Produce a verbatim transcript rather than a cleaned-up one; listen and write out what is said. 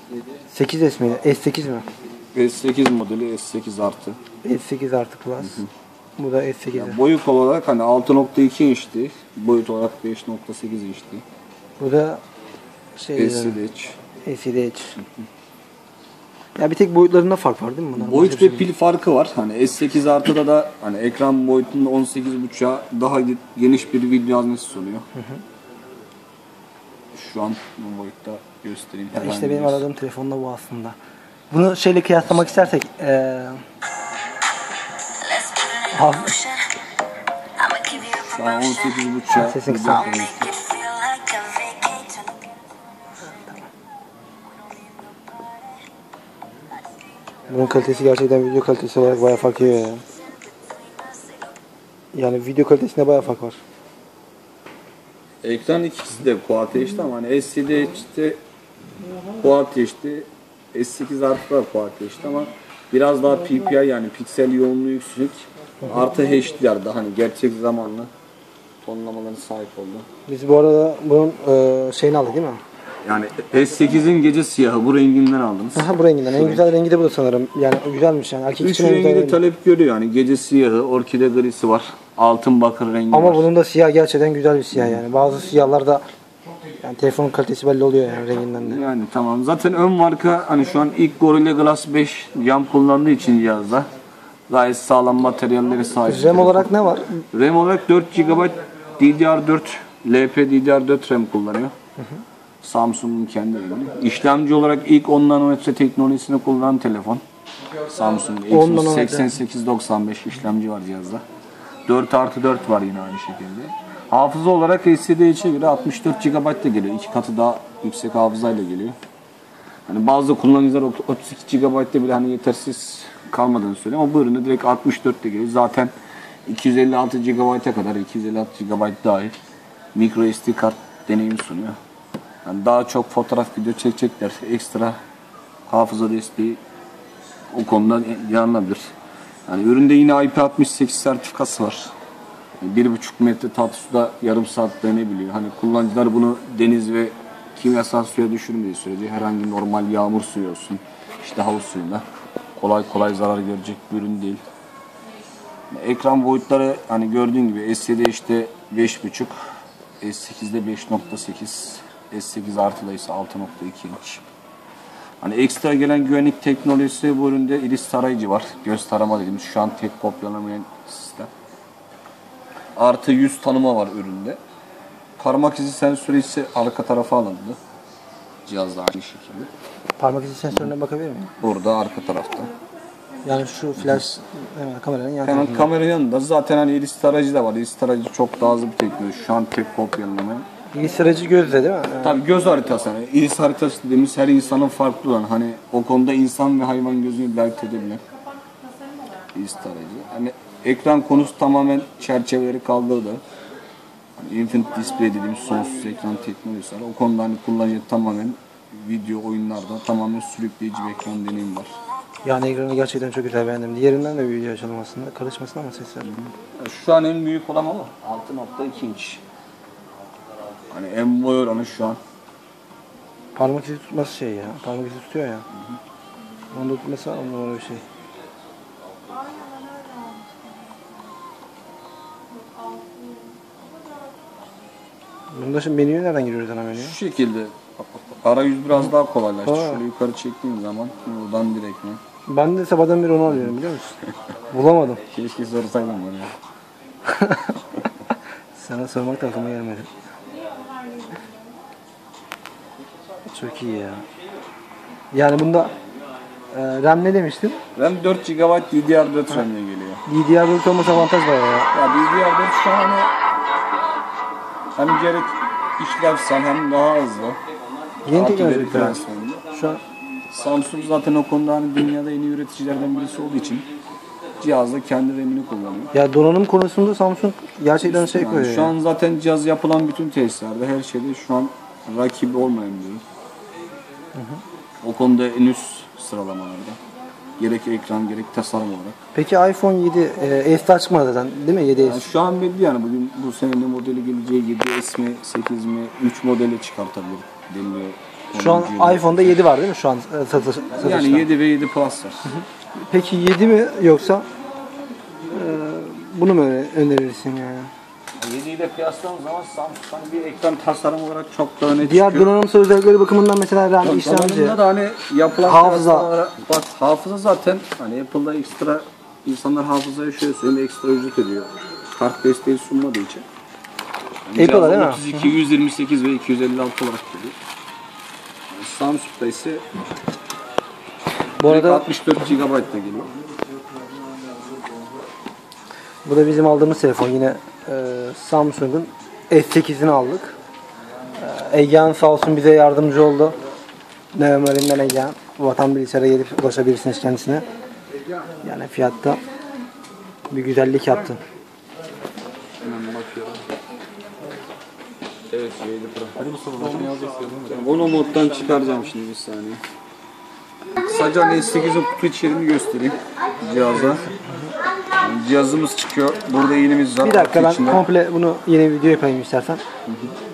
sekiz S miydi? S sekiz mi? S sekiz modeli, S sekiz artı. S sekiz artı plus. Hı hı. Bu da S sekiz. Yani boyut olarak hani altı nokta iki inçti. Boyut olarak beş nokta sekiz inçti. Bu da şey S D H. S D H. Ya bir tek boyutlarında fark var değil mi bunlar? Boyut ve pil farkı var. Hani S sekiz artıda da hani ekran boyutunda on sekiz buçuğa daha geniş bir video haznesi sunuyor. Hı hı. Şu an bu boyutta göstereyim. Ya işte benim aradığım telefonda bu aslında. Bunu şeyle kıyaslamak istersek ee... Abi. Şu an on sekiz buçuğa sesini kısa. Bunun kalitesi gerçekten video kalitesi olarak bayağı fark ediyor yani. Yani video kalitesinde bayağı fark var. Ekran ikisi de Quad H D'de ama hani S D H'de Quad H D, S sekiz artı da Quad H D ama biraz daha P P I yani piksel yoğunluğu yüksek. Artı H D R'da hani gerçek zamanlı tonlamalarına sahip oldu. Biz bu arada bunun e, şeyini aldık değil mi? Yani S sekizin gece siyahı bu renginden aldınız. Aha bu renginden. En güzel rengi de bu sanırım. Yani güzelmiş yani. Erkek Üç rengi de talep görüyor yani. Gece siyahı, orkide grisi var. Altın bakır rengi Ama var. bunun da siyah gerçekten güzel bir siyah yani. Bazı siyahlar da yani telefonun kalitesi belli oluyor yani renginden de. Yani tamam. Zaten ön marka hani şu an ilk Gorilla Glass beş cam kullandığı için cihazda gayet sağlam materyalleri sahip. RAM olarak ne var? RAM olarak dört gigabayt D D R dört L P D D R dört RAM kullanıyor. Hı hı. Samsung'un kendi ürünü. İşlemci olarak ilk on nanometre teknolojisini kullanan telefon. Samsung Exynos seksen sekiz doksan beş işlemci var cihazda. dört artı dört var yine aynı şekilde. Hafıza olarak S D H'e göre altmış dört gigabayt da geliyor. İki katı daha yüksek hafızayla geliyor. Hani bazı kullanıcılar otuz iki gigabayt'ta bile hani yetersiz kalmadığını söylüyor ama bu üründe direkt altmış dört de geliyor. Zaten iki yüz elli altı gigabayt'a kadar iki yüz elli altı gigabayt dahil micro S D kart deneyim sunuyor. Yani daha çok fotoğraf video çekecekler. Ekstra hafıza desteği o konuda yanılabilir. Yani üründe yine I P altmış sekiz sertifikası var. bir buçuk metre tatlı suda yarım saat dayanabiliyor. Hani kullanıcılar bunu deniz ve kimyasal suya düşürmediği sürece herhangi normal yağmur suyu olsun, işte havuz suyunda kolay kolay zarar görecek bir ürün değil. Ekran boyutları hani gördüğün gibi S D H'de beş buçuk, S sekizde beş nokta sekiz, S sekiz artıda ise altı nokta iki inç. Hani ekstra gelen güvenlik teknolojisi bu üründe iris tarayıcı var. Göz tarama dediğimiz şu an tek kopyalamayan sistem. Artı yüz tanıma var üründe. Parmak izi sensörü ise arka tarafa alındı. Cihazda aynı şekilde. Parmak izi sensörüne bakabilir miyim? Burada arka tarafta. Yani şu flash hemen kameranın yan Hemen kameranın yanında zaten hani iris tarayıcı da var. İris tarayıcı çok daha hızlı bir teknoloji. Şu an tek kopyalamayan. İris tarayıcı gözde değil mi? Yani. Tabii göz haritası. Yani iris haritası dediğimiz her insanın farklı olan. Hani o konuda insan ve hayvan gözünü belki edebilen iris tarayıcı. Hani ekran konusu tamamen çerçeveleri kaldırdı. Hani Infinite Display dediğimiz sonsuz ekran teknolojisi var. O konuda hani kullanıcı tamamen video oyunlarda tamamen sürükleyici bir ekran deneyim var. Yani ekranı gerçekten çok güzel beğendim. Diğerinden de bir video açalım aslında. Karışmasın ama sesler. Şu an en büyük olan ama altı nokta iki inç. Hani en boy oranı şu an. Parmak izi tutması şey ya. Parmak izi tutuyor ya. Hı hı. Onu da tutmasa onun bir şey. Bunda şimdi menüye nereden giriyoruz ana menüye? Şu şekilde. Arayüz biraz daha kolaylaştı. Şöyle yukarı çektiğim zaman buradan direkt mi? Ben de sabahtan beri onu arıyorum biliyor musun? Bulamadım. Keşke sorsaydım bana ya. Sana sormak da aklıma gelmedi. Çok iyi ya. Yani bunda e, RAM ne demiştin? RAM dört gigabayt D D R dört RAM'le geliyor. D D R dört olması avantaj var ya. Ya D D R dört şu an hani hem gerek işlevsel hem daha hızlı. Yeni teknoloji. Şu an Samsung zaten o konuda hani dünyada en iyi üreticilerden birisi olduğu için cihazda kendi RAM'ini kullanıyor. Ya donanım konusunda Samsung gerçekten şey yani koyuyor. Şu ya. an zaten cihaz yapılan bütün tesislerde her şeyde şu an rakibi olmayan bir ürün. O konuda en üst sıralamalarda. Gerek ekran gerek tasarım olarak. Peki iPhone yedi e, S'de çıkmadı zaten değil mi? yedi S. Yani şu an belli yani bugün bu sene modeli geleceği yedi S mi sekiz mi üç modeli çıkartabilir deniliyor Şu an iPhone'da yedi var değil mi şu an e, satış, satışta? Yani yedi ve yedi Plus var. Peki yedi mi yoksa e, bunu mu öne- önerirsin yani? yedi ile kıyasladığımız zaman Samsung bir ekran tasarım olarak çok da öne Diğer çıkıyor. donanımsal özellikleri bakımından mesela RAM, işlemci. Donanımda da hani yapılan Hafıza. kıyaslamalara- bak hafıza zaten hani Apple'da ekstra insanlar hafızaya şöyle söyleyeyim ekstra ücret ödüyor. Kart desteği sunmadığı için. Yani Apple'da değil mi? otuz iki, yüz yirmi sekiz ve iki yüz elli altı olarak geliyor. Yani Samsung'da ise Bu arada altmış dört gigabayt da geliyor. bu da bizim aldığımız telefon yine e, Samsung'un S sekizini aldık. E, Egehan sağ olsun bize yardımcı oldu. Nevmerinden Egehan. Vatan Bilgisayar'a gelip ulaşabilirsiniz kendisine. Yani fiyatta bir güzellik yaptı. Hemen bakıyorum. Evet, yedi Pro. Hadi Mustafa başka ne alacaksın? Onu moddan çıkaracağım şimdi bir saniye. Kısaca hani S sekizin kutu içeriğini göstereyim cihaza. Yani cihazımız çıkıyor. Burada iğnemiz var. Bir dakika ben içinde. komple bunu yeni bir video yapayım istersen.